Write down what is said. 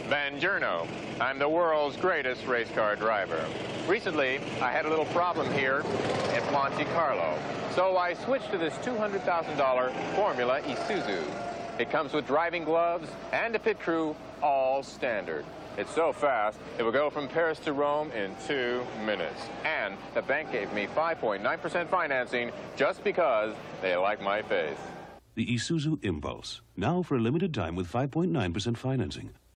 Buongiorno. I'm the world's greatest race car driver. Recently, I had a little problem here at Monte Carlo, so I switched to this $200,000 Formula Isuzu. It comes with driving gloves and a pit crew, all standard. It's so fast, it will go from Paris to Rome in 2 minutes. And the bank gave me 5.9% financing just because they like my face. The I스즈임펄스, now for a limited time with 5.9% financing.